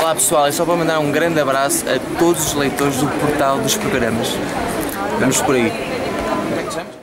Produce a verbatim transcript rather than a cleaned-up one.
Olá pessoal, é só para mandar um grande abraço a todos os leitores do portal dos programas. Vamos por aí. Como é que te chamas?